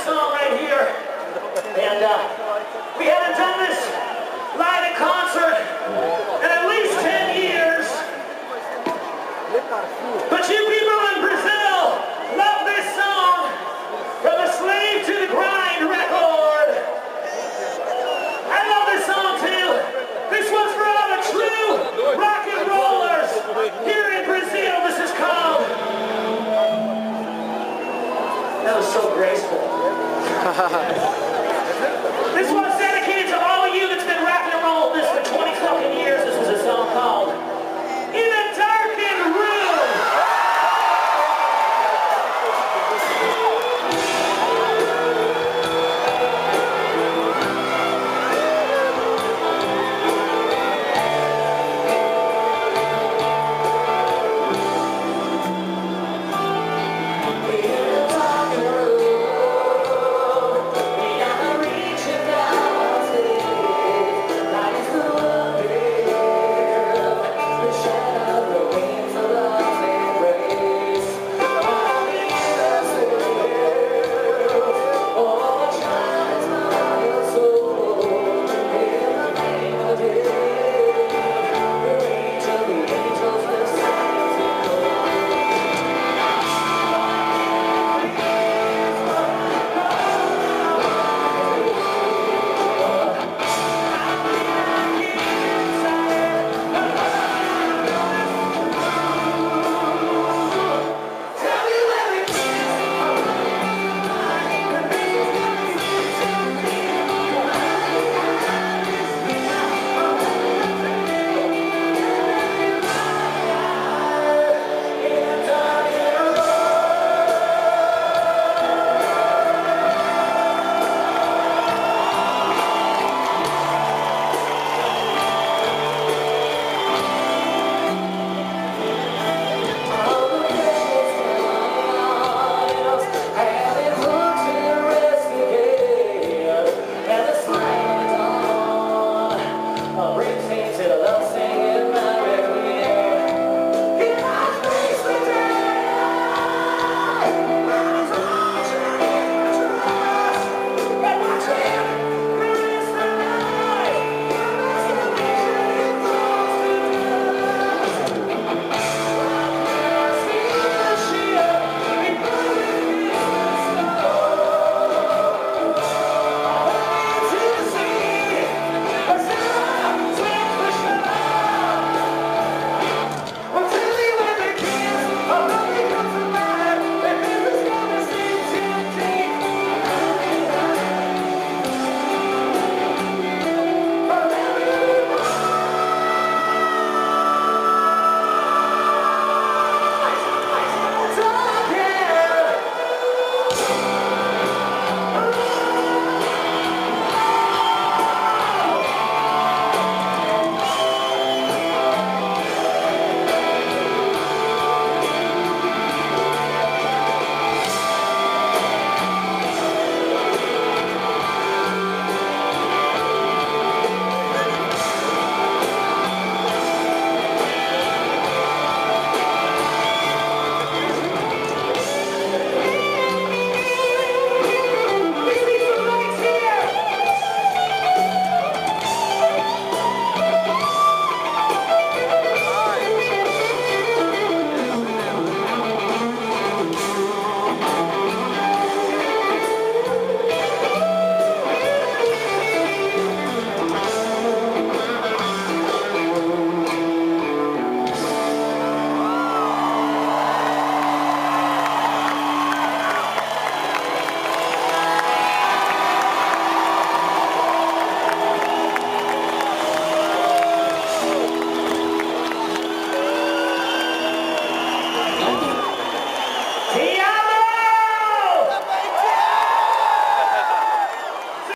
song right here. And we haven't done this live in concert in at least 10 years. But you people in Brazil love this song from the Slave to the Grind record. I love this song too. This one's for all the true rock and rollers here in Brazil. This is called... That was so graceful.